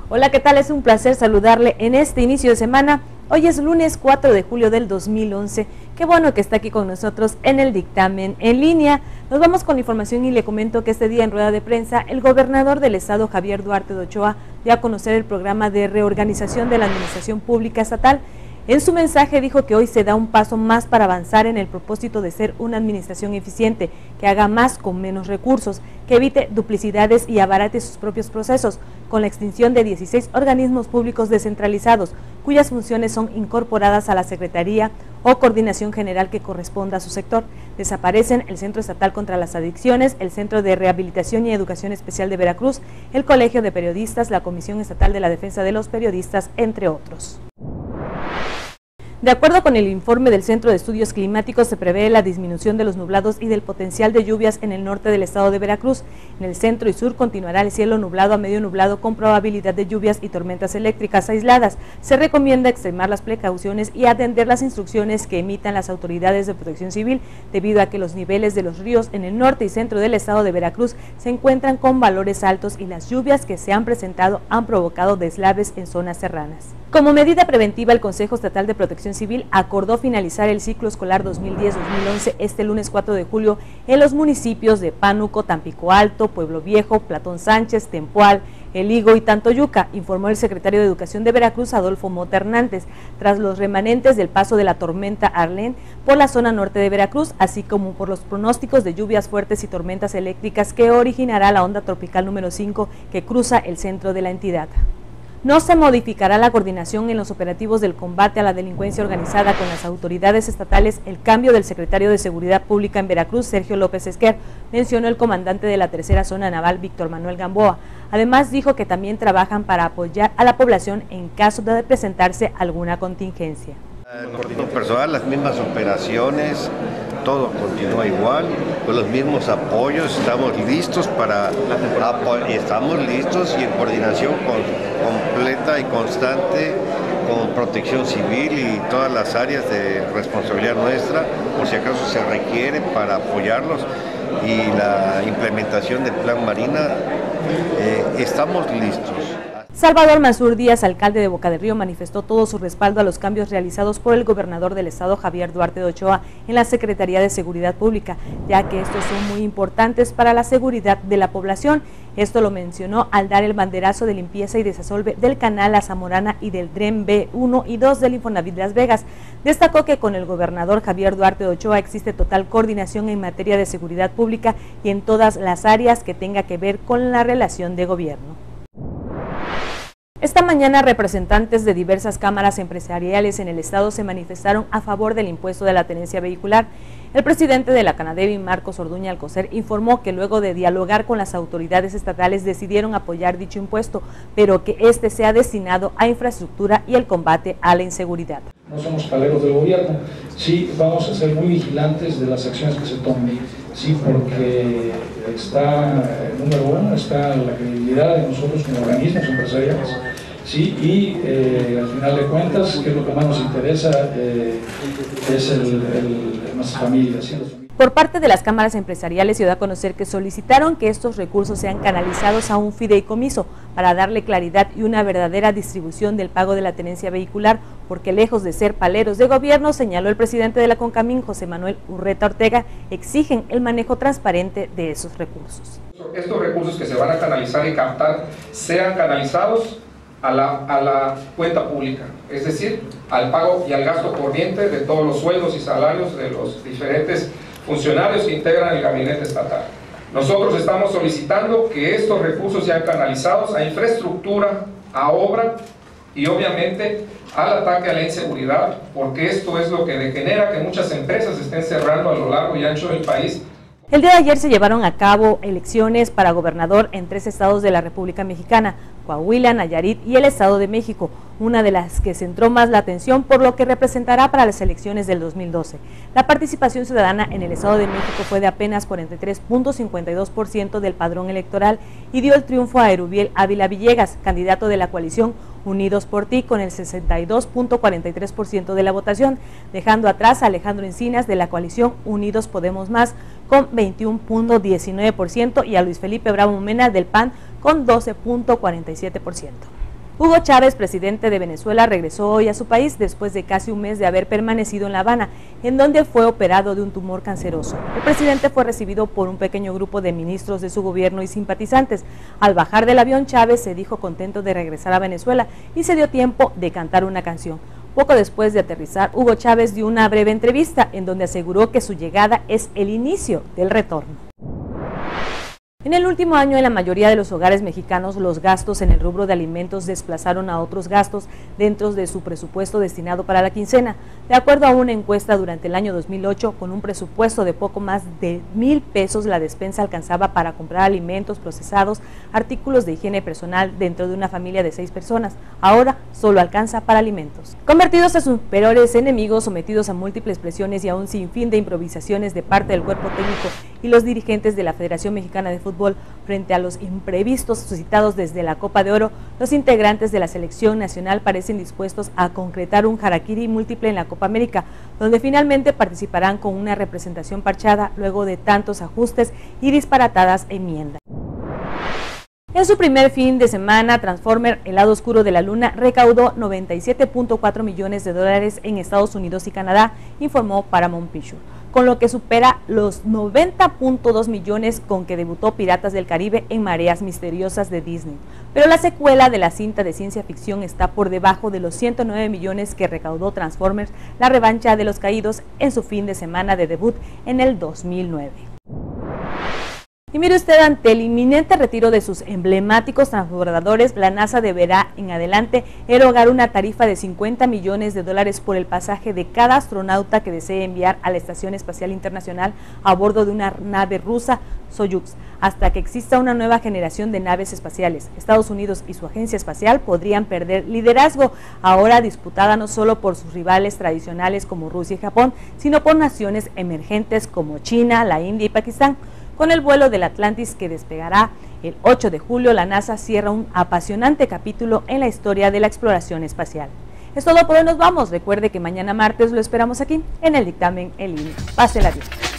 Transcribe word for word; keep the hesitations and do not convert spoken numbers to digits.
Hola, ¿qué tal? Es un placer saludarle en este inicio de semana. Hoy es lunes cuatro de julio del dos mil once. Qué bueno que está aquí con nosotros en el dictamen en línea. Nos vamos con la información y le comento que este día en rueda de prensa, el gobernador del estado, Javier Duarte de Ochoa, dio a conocer el programa de reorganización de la administración pública estatal. En su mensaje dijo que hoy se da un paso más para avanzar en el propósito de ser una administración eficiente, que haga más con menos recursos, que evite duplicidades y abarate sus propios procesos, con la extinción de dieciséis organismos públicos descentralizados, cuyas funciones son incorporadas a la Secretaría o Coordinación General que corresponda a su sector. Desaparecen el Centro Estatal contra las Adicciones, el Centro de Rehabilitación y Educación Especial de Veracruz, el Colegio de Periodistas, la Comisión Estatal de la Defensa de los Periodistas, entre otros. De acuerdo con el informe del Centro de Estudios Climáticos, se prevé la disminución de los nublados y del potencial de lluvias en el norte del estado de Veracruz. En el centro y sur continuará el cielo nublado a medio nublado con probabilidad de lluvias y tormentas eléctricas aisladas. Se recomienda extremar las precauciones y atender las instrucciones que emitan las autoridades de protección civil, debido a que los niveles de los ríos en el norte y centro del estado de Veracruz se encuentran con valores altos y las lluvias que se han presentado han provocado deslaves en zonas serranas. Como medida preventiva, el Consejo Estatal de Protección Civil acordó finalizar el ciclo escolar dos mil diez dos mil once este lunes cuatro de julio en los municipios de Pánuco, Tampico Alto, Pueblo Viejo, Platón Sánchez, Tempoal, El Higo y Tantoyuca, informó el secretario de Educación de Veracruz, Adolfo Mota Hernández, tras los remanentes del paso de la tormenta Arlene por la zona norte de Veracruz, así como por los pronósticos de lluvias fuertes y tormentas eléctricas que originará la onda tropical número cinco que cruza el centro de la entidad. No se modificará la coordinación en los operativos del combate a la delincuencia organizada con las autoridades estatales. El cambio del secretario de Seguridad Pública en Veracruz, Sergio López Esquer, mencionó el comandante de la tercera zona naval, Víctor Manuel Gamboa. Además, dijo que también trabajan para apoyar a la población en caso de presentarse alguna contingencia. Con personal, las mismas operaciones, todo continúa igual, con los mismos apoyos, estamos listos para estamos listos y en coordinación con, completa y constante con Protección Civil y todas las áreas de responsabilidad nuestra, por si acaso se requiere para apoyarlos, y la implementación del Plan Marina, eh, estamos listos. Salvador Mansur Díaz, alcalde de Boca del Río, manifestó todo su respaldo a los cambios realizados por el gobernador del estado, Javier Duarte de Ochoa, en la Secretaría de Seguridad Pública, ya que estos son muy importantes para la seguridad de la población. Esto lo mencionó al dar el banderazo de limpieza y desasolve del canal La Zamorana y del Dren B uno y dos del Infonavit Las Vegas. Destacó que con el gobernador Javier Duarte de Ochoa existe total coordinación en materia de seguridad pública y en todas las áreas que tenga que ver con la relación de gobierno. Esta mañana, representantes de diversas cámaras empresariales en el estado se manifestaron a favor del impuesto de la tenencia vehicular. El presidente de la Canadevi, Marcos Orduña Alcocer, informó que luego de dialogar con las autoridades estatales decidieron apoyar dicho impuesto, pero que este sea destinado a infraestructura y el combate a la inseguridad. No somos paleros del gobierno, sí vamos a ser muy vigilantes de las acciones que se tomen, sí, porque está, número uno, está la credibilidad de nosotros como organismos empresariales, sí, y eh, al final de cuentas, que es lo que más nos interesa, eh, es el, el, nuestras familias, ¿sí? Por parte de las cámaras empresariales se dio a conocer que solicitaron que estos recursos sean canalizados a un fideicomiso para darle claridad y una verdadera distribución del pago de la tenencia vehicular, porque lejos de ser paleros de gobierno, señaló el presidente de la CONCAMIN, José Manuel Urreta Ortega, exigen el manejo transparente de esos recursos. Estos recursos que se van a canalizar y captar sean canalizados a la, a la cuenta pública, es decir, al pago y al gasto corriente de todos los sueldos y salarios de los diferentes funcionarios que integran el gabinete estatal. Nosotros estamos solicitando que estos recursos sean canalizados a infraestructura, a obra y obviamente al ataque a la inseguridad, porque esto es lo que genera que muchas empresas estén cerrando a lo largo y ancho del país. El día de ayer se llevaron a cabo elecciones para gobernador en tres estados de la República Mexicana, Coahuila, Nayarit y el Estado de México, una de las que centró más la atención por lo que representará para las elecciones del dos mil doce. La participación ciudadana en el Estado de México fue de apenas cuarenta y tres punto cincuenta y dos por ciento del padrón electoral y dio el triunfo a Erubiel Ávila Villegas, candidato de la coalición Unidos por Ti, con el sesenta y dos punto cuarenta y tres por ciento de la votación, dejando atrás a Alejandro Encinas de la coalición Unidos Podemos Más con veintiuno punto diecinueve por ciento y a Luis Felipe Bravo Mena del P A N con doce punto cuarenta y siete por ciento. Hugo Chávez, presidente de Venezuela, regresó hoy a su país después de casi un mes de haber permanecido en La Habana, en donde fue operado de un tumor canceroso. El presidente fue recibido por un pequeño grupo de ministros de su gobierno y simpatizantes. Al bajar del avión, Chávez se dijo contento de regresar a Venezuela y se dio tiempo de cantar una canción. Poco después de aterrizar, Hugo Chávez dio una breve entrevista en donde aseguró que su llegada es el inicio del retorno. En el último año, en la mayoría de los hogares mexicanos, los gastos en el rubro de alimentos desplazaron a otros gastos dentro de su presupuesto destinado para la quincena. De acuerdo a una encuesta durante el año dos mil ocho, con un presupuesto de poco más de mil pesos, la despensa alcanzaba para comprar alimentos procesados, artículos de higiene personal dentro de una familia de seis personas. Ahora solo alcanza para alimentos. Convertidos en sus peores enemigos, sometidos a múltiples presiones y a un sinfín de improvisaciones de parte del cuerpo técnico y los dirigentes de la Federación Mexicana de Fútbol, frente a los imprevistos suscitados desde la Copa de Oro, los integrantes de la selección nacional parecen dispuestos a concretar un harakiri múltiple en la Copa América, donde finalmente participarán con una representación parchada luego de tantos ajustes y disparatadas enmiendas. En su primer fin de semana, Transformer, el lado oscuro de la luna, recaudó noventa y siete punto cuatro millones de dólares en Estados Unidos y Canadá, informó Paramount Pictures, con lo que supera los noventa punto dos millones con que debutó Piratas del Caribe en Mareas Misteriosas de Disney. Pero la secuela de la cinta de ciencia ficción está por debajo de los ciento nueve millones que recaudó Transformers, la revancha de los caídos, en su fin de semana de debut en el dos mil nueve. Y mire usted, ante el inminente retiro de sus emblemáticos transbordadores, la NASA deberá en adelante erogar una tarifa de cincuenta millones de dólares por el pasaje de cada astronauta que desee enviar a la Estación Espacial Internacional a bordo de una nave rusa Soyuz, hasta que exista una nueva generación de naves espaciales. Estados Unidos y su agencia espacial podrían perder liderazgo, ahora disputada no solo por sus rivales tradicionales como Rusia y Japón, sino por naciones emergentes como China, la India y Pakistán. Con el vuelo del Atlantis, que despegará el ocho de julio, la NASA cierra un apasionante capítulo en la historia de la exploración espacial. Es todo por hoy, nos vamos. Recuerde que mañana martes lo esperamos aquí en el Dictamen en Línea. Pásela bien.